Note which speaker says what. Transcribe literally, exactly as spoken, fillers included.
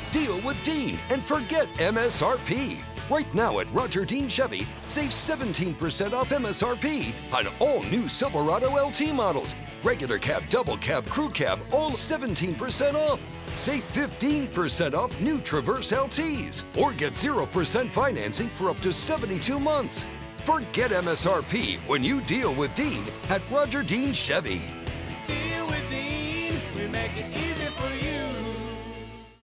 Speaker 1: Deal with Dean and forget M S R P. Right now at Roger Dean Chevy, save seventeen percent off M S R P on all new Silverado L T models. Regular cab, double cab, crew cab, all seventeen percent off. Save fifteen percent off new Traverse L Ts. Or get zero percent financing for up to seventy-two months. Forget M S R P when you deal with Dean at Roger Dean Chevy.